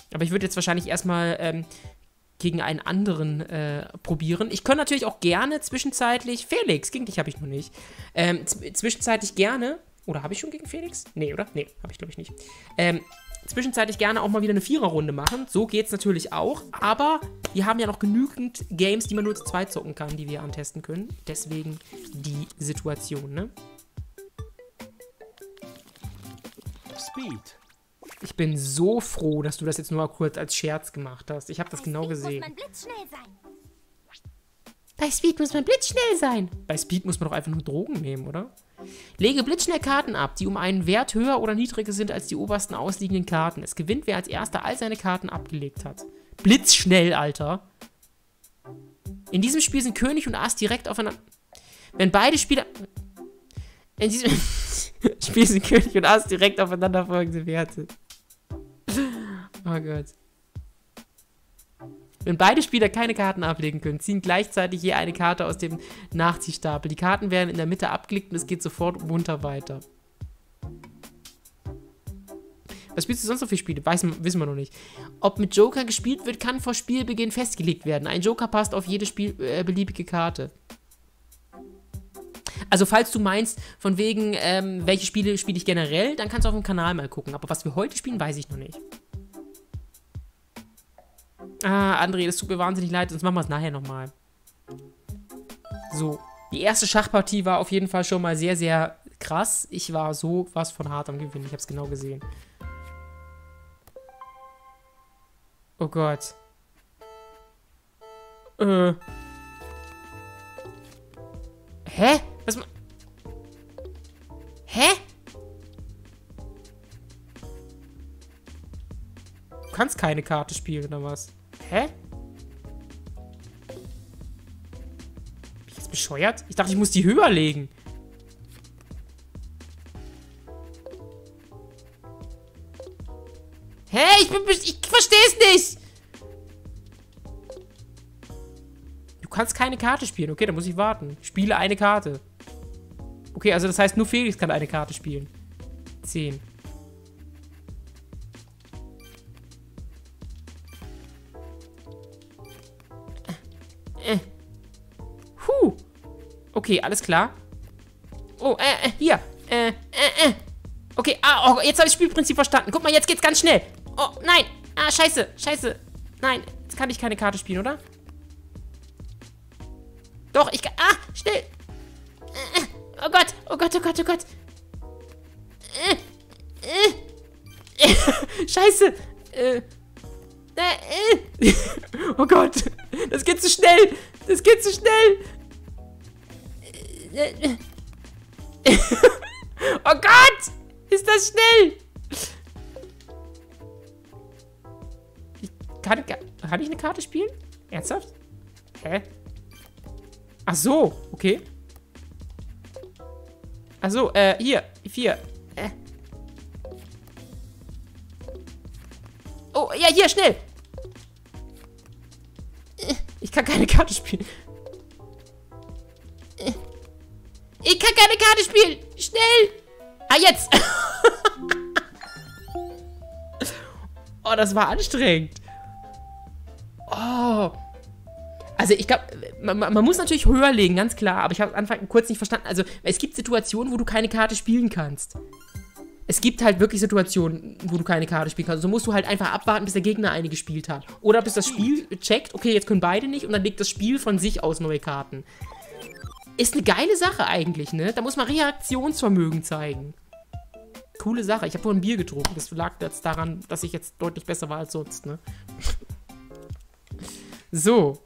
Aber ich würde jetzt wahrscheinlich erstmal gegen einen anderen probieren. Ich könnte natürlich auch gerne zwischenzeitlich... Felix, gegen dich habe ich noch nicht. Zwischenzeitlich gerne... Oder habe ich schon gegen Felix? Nee, oder? Nee, habe ich glaube ich nicht. Zwischenzeitlich gerne auch mal wieder eine Viererrunde machen. So geht's natürlich auch. Aber wir haben ja noch genügend Games, die man nur zu zweit zocken kann, die wir antesten können. Deswegen die Situation, ne? Speed. Ich bin so froh, dass du das jetzt nur mal kurz als Scherz gemacht hast. Ich habe das genau gesehen. Bei Speed muss man blitzschnell sein. Bei Speed muss man doch einfach nur Drogen nehmen, oder? Lege blitzschnell Karten ab, die um einen Wert höher oder niedriger sind als die obersten ausliegenden Karten. Es gewinnt, wer als erster all seine Karten abgelegt hat. Blitzschnell, Alter. In diesem Spiel sind König und Ass direkt aufeinander... Wenn beide Spieler... In diesem Spiel sind König und Ass direkt aufeinanderfolgende Werte. Oh Gott. Wenn beide Spieler keine Karten ablegen können, ziehen gleichzeitig je eine Karte aus dem Nachziehstapel. Die Karten werden in der Mitte abgelegt und es geht sofort munter weiter. Was spielst du sonst noch für Spiele? Wissen wir noch nicht. Ob mit Joker gespielt wird, kann vor Spielbeginn festgelegt werden. Ein Joker passt auf jede beliebige Karte. Also falls du meinst, von wegen, welche Spiele spiele ich generell, dann kannst du auf dem Kanal mal gucken. Aber was wir heute spielen, weiß ich noch nicht. Ah, André, das tut mir wahnsinnig leid, sonst machen wir es nachher nochmal. So, die erste Schachpartie war auf jeden Fall schon mal sehr, sehr krass. Ich war so was von hart am Gewinnen, ich habe es genau gesehen. Oh Gott. Hä? Was? Hä? Du kannst keine Karte spielen, oder was? Hä? Bin ich jetzt bescheuert? Ich dachte, ich muss die höher legen. Hä? Ich verstehe es nicht. Du kannst keine Karte spielen. Okay, dann muss ich warten. Spiele eine Karte. Okay, also das heißt, nur Felix kann eine Karte spielen. 10. Okay, alles klar. Oh, hier. Okay, oh, jetzt habe ich das Spielprinzip verstanden. Guck mal, jetzt geht's ganz schnell. Oh, nein. Ah, scheiße, scheiße. Nein, jetzt kann ich keine Karte spielen, oder? Doch, ich kann... Ah, schnell. Oh Gott, oh Gott, oh Gott, oh Gott. Scheiße. Oh Gott. Das geht zu schnell. Das geht zu schnell. Oh Gott. Ist das schnell. Kann ich eine Karte spielen? Ernsthaft? Hä? Ach so, okay. Ach so, hier, 4. Oh, ja, hier, schnell. Ich kann keine Karte spielen. Ich kann keine Karte spielen. Schnell. Ah, jetzt. Oh, das war anstrengend. Oh. Also ich glaube, man muss natürlich höher legen, ganz klar. Aber ich habe am Anfang kurz nicht verstanden. Also es gibt Situationen, wo du keine Karte spielen kannst. Es gibt halt wirklich Situationen, wo du keine Karte spielen kannst. So musst du halt einfach abwarten, bis der Gegner eine gespielt hat. Oder bis das Spiel checkt, okay, jetzt können beide nicht. Und dann legt das Spiel von sich aus neue Karten. Ist eine geile Sache eigentlich, ne? Da muss man Reaktionsvermögen zeigen. Coole Sache. Ich habe vorhin ein Bier getrunken. Das lag jetzt daran, dass ich jetzt deutlich besser war als sonst, ne? So.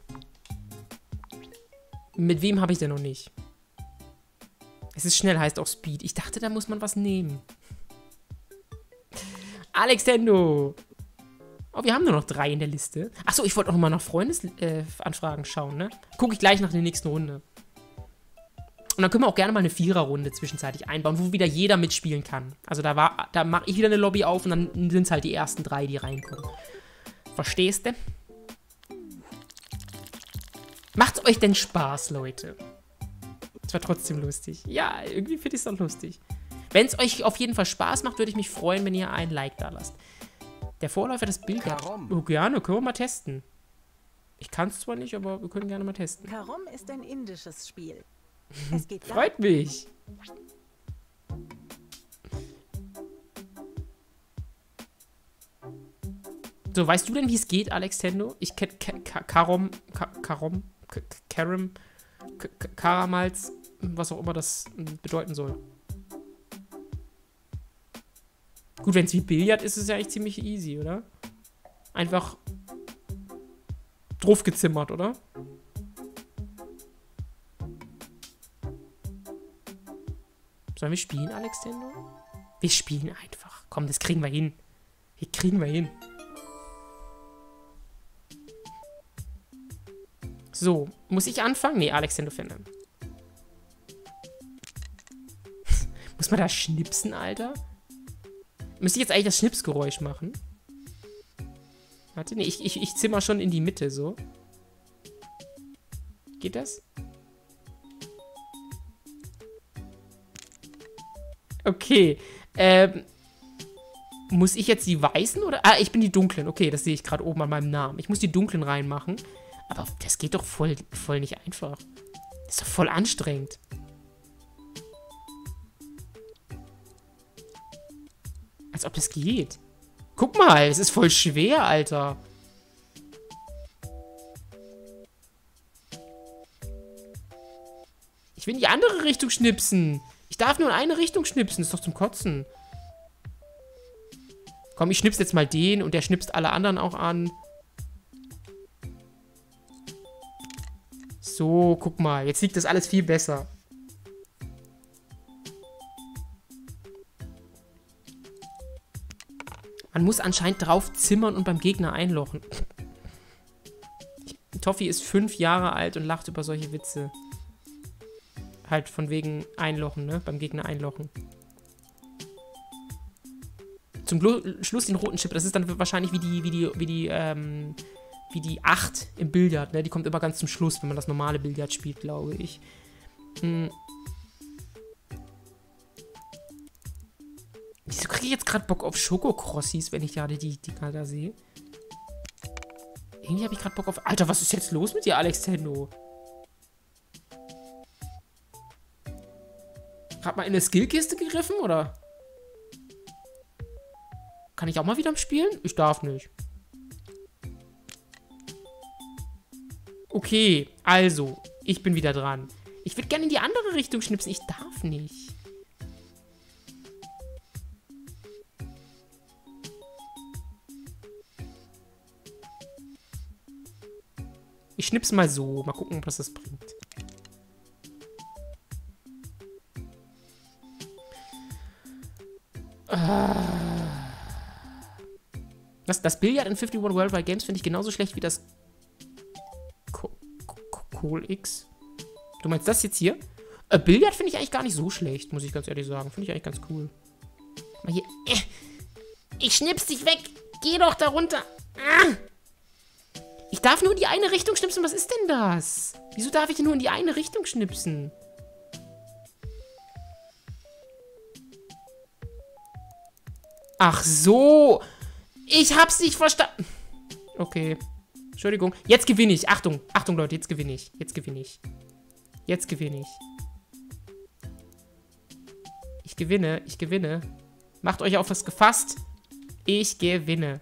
Mit wem habe ich denn noch nicht? Es ist schnell, heißt auch Speed. Ich dachte, da muss man was nehmen. Alextendo. Oh, wir haben nur noch 3 in der Liste. Achso, ich wollte auch noch mal nach Freundesanfragen schauen, ne? Gucke ich gleich nach der nächsten Runde. Und dann können wir auch gerne mal eine Viererrunde zwischenzeitlich einbauen, wo wieder jeder mitspielen kann. Also da mache ich wieder eine Lobby auf und dann sind es halt die ersten 3, die reinkommen. Verstehst du? Macht's euch denn Spaß, Leute? Es war trotzdem lustig. Ja, irgendwie finde ich es auch lustig. Wenn es euch auf jeden Fall Spaß macht, würde ich mich freuen, wenn ihr ein Like da lasst. Der Vorläufer des Billard. Karom. Oh, gerne, können wir mal testen. Ich kann es zwar nicht, aber wir können gerne mal testen. Karom ist ein indisches Spiel. Es geht Freut mich. So, weißt du denn, wie es geht, Alextendo? Ich kenne Karamals, was auch immer das bedeuten soll. Gut, wenn es wie Billard ist, ist es ja eigentlich ziemlich easy, oder? Einfach draufgezimmert, oder? Sollen wir spielen, Alextendo? Wir spielen einfach. Komm, das kriegen wir hin. Wir kriegen wir hin. So, muss ich anfangen? Nee, Alextendo Fender. Muss man da schnipsen, Alter? Müsste ich jetzt eigentlich das Schnipsgeräusch machen? Warte, nee, ich zimmer schon in die Mitte, so. Geht das? Okay. Muss ich jetzt die Weißen oder... Ah, ich bin die Dunklen. Okay, das sehe ich gerade oben an meinem Namen. Ich muss die Dunklen reinmachen. Aber das geht doch voll nicht einfach. Das ist doch voll anstrengend. Als ob das geht. Guck mal, es ist voll schwer, Alter. Ich will in die andere Richtung schnipsen. Ich darf nur in eine Richtung schnipsen. Das ist doch zum Kotzen. Komm, ich schnips jetzt mal den und der schnipst alle anderen auch an. So, guck mal. Jetzt liegt das alles viel besser. Man muss anscheinend drauf zimmern und beim Gegner einlochen. Toffi ist 5 Jahre alt und lacht über solche Witze. Halt von wegen Einlochen, ne? Beim Gegner einlochen. Zum Schluss den roten Chip. Das ist dann wahrscheinlich wie die 8 im Billard, ne? Die kommt immer ganz zum Schluss, wenn man das normale Billard spielt, glaube ich. Wieso kriege ich jetzt gerade Bock auf Schokokrossis, wenn ich gerade die da sehe? Irgendwie habe ich gerade Bock auf... Alter, was ist jetzt los mit dir, Alextendo? Gerade mal in eine Skillkiste gegriffen, oder? Kann ich auch mal wieder spielen? Ich darf nicht. Okay, also, ich bin wieder dran. Ich würde gerne in die andere Richtung schnipsen. Ich darf nicht. Ich schnipse mal so. Mal gucken, was das bringt. Das Billard in 51 Worldwide Games finde ich genauso schlecht wie das Cool X. Du meinst das jetzt hier? Billard finde ich eigentlich gar nicht so schlecht, muss ich ganz ehrlich sagen. Finde ich eigentlich ganz cool. Mal hier. Ich schnips dich weg. Geh doch da runter. Ich darf nur in die eine Richtung schnipsen. Was ist denn das? Wieso darf ich denn nur in die eine Richtung schnipsen? Ach so. Ich hab's nicht verstanden. Okay. Entschuldigung. Jetzt gewinne ich. Achtung. Achtung, Leute. Jetzt gewinne ich. Jetzt gewinne ich. Jetzt gewinne ich. Ich gewinne. Ich gewinne. Macht euch auf was gefasst. Ich gewinne.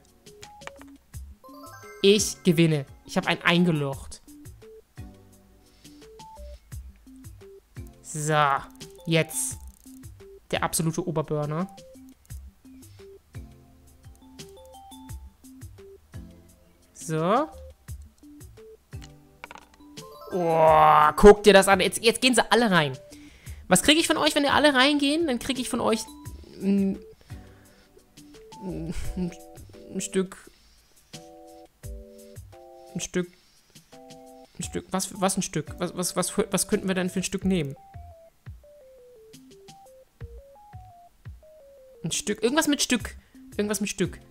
Ich gewinne. Ich habe einen eingelocht. So. Jetzt. Der absolute Oberburner. So. Oh, guck dir das an. Jetzt gehen sie alle rein. Was kriege ich von euch, wenn ihr alle reingehen? Dann kriege ich von euch ein Stück. Ein Stück. Was ein Stück? Was könnten wir denn für ein Stück nehmen? Ein Stück. Irgendwas mit Stück. Irgendwas mit Stück.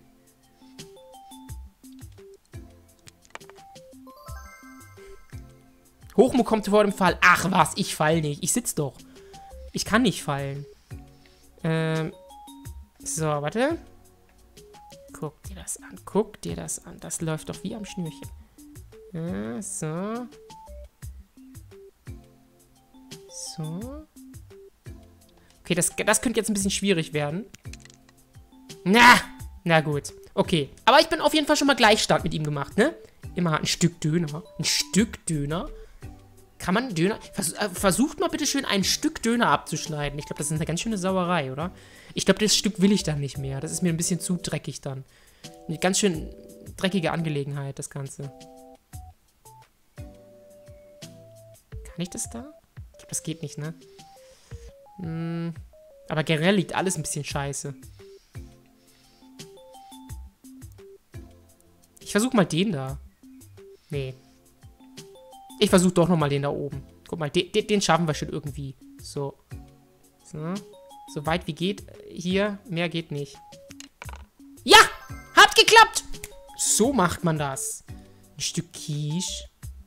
Hochmut kommt vor dem Fall. Ach was, ich fall nicht. Ich sitz doch. Ich kann nicht fallen. So, warte. Guck dir das das an. Guck dir das an. Das läuft doch wie am Schnürchen. Ja, so. So. Okay, das könnte jetzt ein bisschen schwierig werden. Na gut. Okay. Aber ich bin auf jeden Fall schon mal Gleichstand mit ihm gemacht, ne? Immer ein Stück Döner. Ein Stück Döner? Kann man Döner... versucht mal bitte schön ein Stück Döner abzuschneiden. Ich glaube, das ist eine ganz schöne Sauerei, oder? Ich glaube, das Stück will ich dann nicht mehr. Das ist mir ein bisschen zu dreckig dann. Eine ganz schön dreckige Angelegenheit, das Ganze. Kann ich das da? Ich glaube, das geht nicht, ne? Aber generell liegt alles ein bisschen scheiße. Ich versuche mal den da. Nee. Ich versuche doch nochmal den da oben. Guck mal, den schaffen wir schon irgendwie. So. So weit wie geht. Hier, mehr geht nicht. Ja! Hat geklappt! So macht man das. Ein Stück Quiche.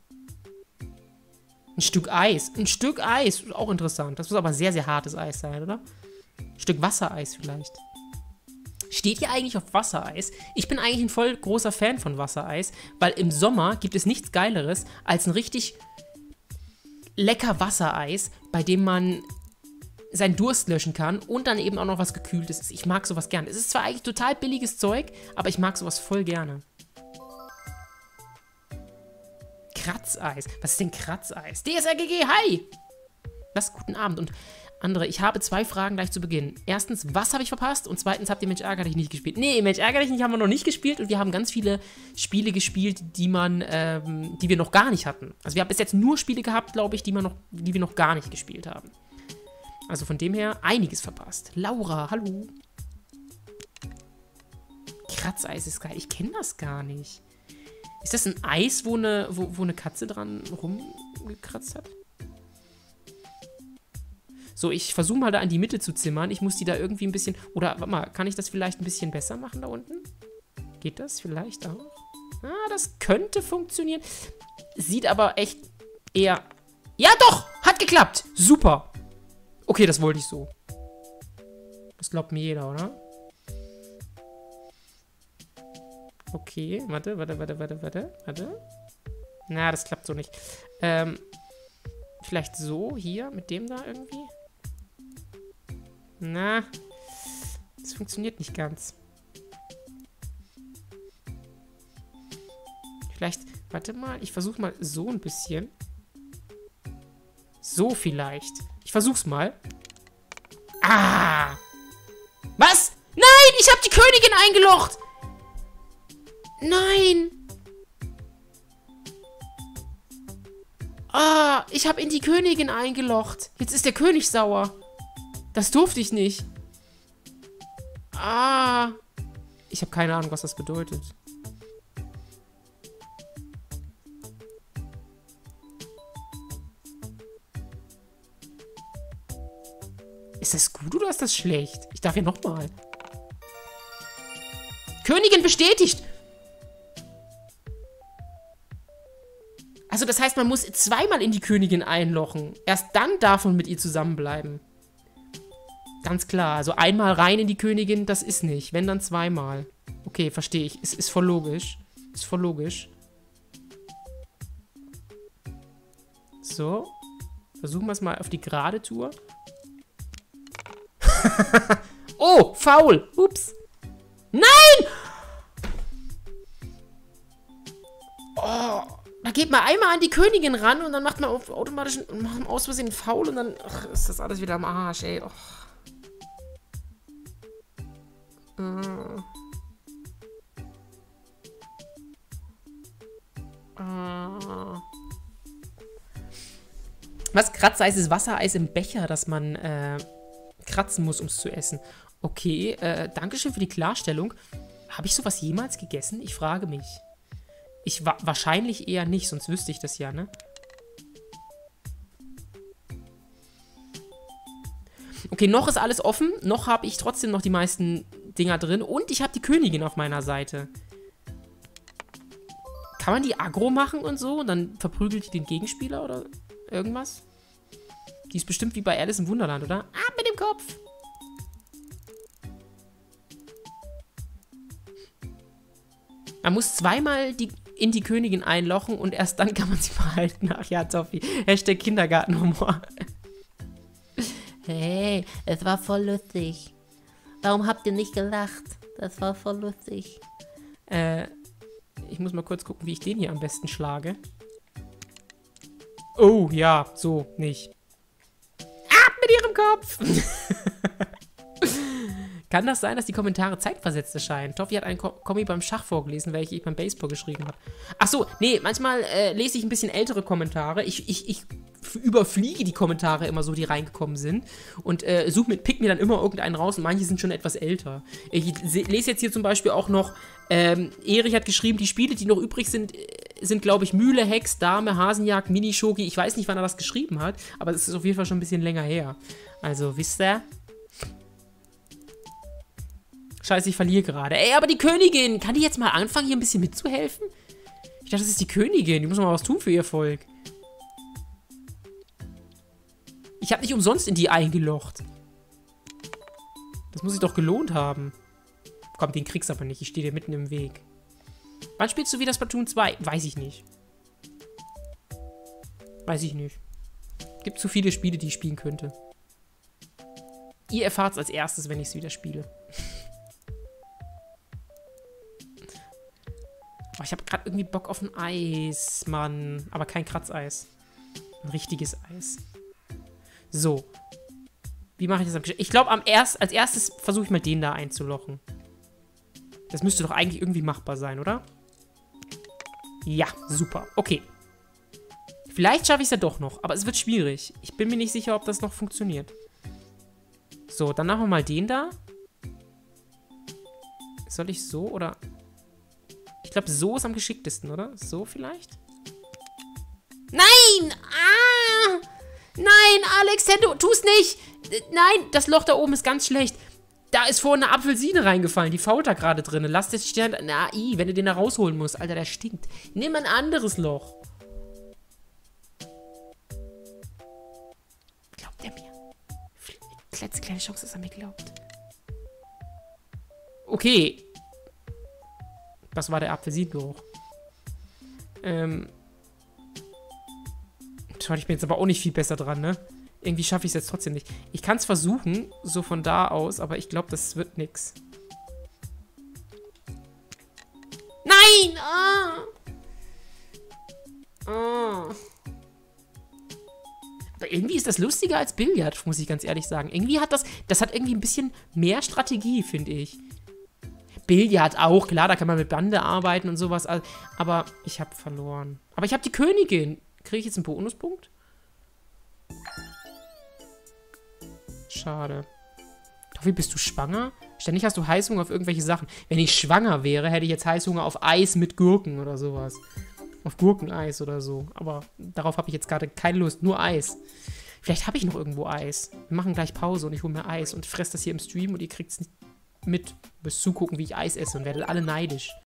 Ein Stück Eis. Ein Stück Eis. Ist auch interessant. Das muss aber sehr, sehr hartes Eis sein, oder? Ein Stück Wassereis vielleicht. Steht ihr eigentlich auf Wassereis? Ich bin eigentlich ein voll großer Fan von Wassereis, weil im Sommer gibt es nichts Geileres als ein richtig lecker Wassereis, bei dem man seinen Durst löschen kann und dann eben auch noch was Gekühltes ist. Ich mag sowas gerne. Es ist zwar eigentlich total billiges Zeug, aber ich mag sowas voll gerne. Kratzeis. Was ist denn Kratzeis? DSRGG, hi! Was? Guten Abend. Und andere, ich habe 2 Fragen gleich zu Beginn. Erstens, was habe ich verpasst? Und zweitens, habt ihr Mensch ärger dich nicht gespielt? Nee, Mensch ärger dich nicht haben wir noch nicht gespielt und wir haben ganz viele Spiele gespielt, die wir noch gar nicht hatten. Also wir haben bis jetzt nur Spiele gehabt, glaube ich, die wir noch gar nicht gespielt haben. Also von dem her einiges verpasst. Laura, hallo. Kratzeis ist geil. Ich kenne das gar nicht. Ist das ein Eis, wo eine Katze dran rumgekratzt hat? So, ich versuche mal da in die Mitte zu zimmern. Ich muss die da irgendwie ein bisschen... Oder, warte mal, kann ich das vielleicht ein bisschen besser machen da unten? Geht das vielleicht auch? Ah, das könnte funktionieren. Sieht aber echt eher... Ja, doch! Hat geklappt! Super! Okay, das wollte ich so. Das glaubt mir jeder, oder? Okay, warte. Na, das klappt so nicht. Vielleicht so, hier, mit dem da irgendwie? Na, das funktioniert nicht ganz. Vielleicht, warte mal, ich versuche mal so ein bisschen. So vielleicht. Ich versuch's mal. Ah! Was? Nein, ich habe die Königin eingelocht! Nein! Ah, ich habe in die Königin eingelocht. Jetzt ist der König sauer. Das durfte ich nicht. Ah. Ich habe keine Ahnung, was das bedeutet. Ist das gut oder ist das schlecht? Ich darf ja nochmal. Königin bestätigt! Also das heißt, man muss zweimal in die Königin einlochen. Erst dann darf man mit ihr zusammenbleiben. Ganz klar. Also einmal rein in die Königin, das ist nicht. Wenn, dann zweimal. Okay, verstehe ich. Ist voll logisch. Ist voll logisch. So. Versuchen wir es mal auf die gerade Tour. Oh, faul. Ups. Nein! Oh. Da geht man einmal an die Königin ran und dann macht man automatisch aus Versehen faul und dann ist das alles wieder am Arsch, ey. Oh. Was? Kratzeis ist Wassereis im Becher, das man kratzen muss, um es zu essen. Okay, dankeschön für die Klarstellung. Habe ich sowas jemals gegessen? Ich frage mich. Wahrscheinlich eher nicht, sonst wüsste ich das ja, ne? Okay, noch ist alles offen. Noch habe ich trotzdem noch die meisten Dinger drin. Und ich habe die Königin auf meiner Seite. Kann man die aggro machen und so? Und dann verprügelt die den Gegenspieler oder irgendwas? Die ist bestimmt wie bei Alice im Wunderland, oder? Ab mit dem Kopf! Man muss zweimal in die Königin einlochen und erst dann kann man sie behalten. Ach ja, Toffi. Hashtag Kindergartenhumor. Hey, es war voll lustig. Warum habt ihr nicht gelacht? Das war voll lustig. Ich muss mal kurz gucken, wie ich den hier am besten schlage. Oh, ja, so, nicht. Ab mit ihrem Kopf! Kann das sein, dass die Kommentare zeitversetzt erscheinen? Toffi hat einen Kommi beim Schach vorgelesen, welche ich beim Baseball geschrieben habe. Ach so, nee, manchmal lese ich ein bisschen ältere Kommentare. Ich überfliege die Kommentare immer so, die reingekommen sind. Und pick mir dann immer irgendeinen raus und manche sind schon etwas älter. Ich lese jetzt hier zum Beispiel auch noch, Erich hat geschrieben, die Spiele, die noch übrig sind, glaube ich, Mühle, Hex, Dame, Hasenjagd, Mini-Shogi. Ich weiß nicht, wann er das geschrieben hat, aber es ist auf jeden Fall schon ein bisschen länger her. Also, wisst ihr? Scheiße, ich verliere gerade. Ey, aber die Königin, kann die jetzt mal anfangen, hier ein bisschen mitzuhelfen? Ich dachte, das ist die Königin. Die muss mal was tun für ihr Volk. Ich habe nicht umsonst in die eingelocht. Das muss sich doch gelohnt haben. Komm, den kriegst du aber nicht. Ich stehe dir mitten im Weg. Wann spielst du wieder Splatoon 2? Weiß ich nicht. Weiß ich nicht. Gibt zu viele Spiele, die ich spielen könnte. Ihr erfahrt es als erstes, wenn ich es wieder spiele. Oh, ich habe gerade irgendwie Bock auf ein Eis, Mann. Aber kein Kratzeis. Ein richtiges Eis. So. Wie mache ich das am Geschenk? Ich glaube, als erstes versuche ich mal den da einzulochen. Das müsste doch eigentlich irgendwie machbar sein, oder? Ja, super. Okay. Vielleicht schaffe ich es ja doch noch, aber es wird schwierig. Ich bin mir nicht sicher, ob das noch funktioniert. So, dann machen wir mal den da. Soll ich so oder... Ich glaube, so ist am geschicktesten, oder? So vielleicht? Nein! Ah! Nein, Alex, tu's nicht! Nein, das Loch da oben ist ganz schlecht. Da ist vorhin eine Apfelsine reingefallen. Die fault da gerade drin. Lass den Stern... Na, wenn du den da rausholen musst. Alter, der stinkt. Nimm ein anderes Loch. Glaubt er mir? Kleine Chance, dass er mir glaubt. Okay. Das war der Apfelsinengeruch. Ich bin jetzt aber auch nicht viel besser dran, ne? Irgendwie schaffe ich es jetzt trotzdem nicht. Ich kann es versuchen, so von da aus, aber ich glaube, das wird nix. Nein! Ah! Ah. Aber irgendwie ist das lustiger als Billard, muss ich ganz ehrlich sagen. Irgendwie hat das hat irgendwie ein bisschen mehr Strategie, finde ich. Billard auch, klar, da kann man mit Bande arbeiten und sowas. Aber ich habe verloren. Aber ich habe die Königin. Kriege ich jetzt einen Bonuspunkt? Schade. Toffi, bist du schwanger? Ständig hast du Heißhunger auf irgendwelche Sachen. Wenn ich schwanger wäre, hätte ich jetzt Heißhunger auf Eis mit Gurken oder sowas. Auf Gurkeneis oder so. Aber darauf habe ich jetzt gerade keine Lust. Nur Eis. Vielleicht habe ich noch irgendwo Eis. Wir machen gleich Pause und ich hole mir Eis und fresse das hier im Stream und ihr kriegt es nicht mit. Müsst zugucken, wie ich Eis esse und werdet alle neidisch.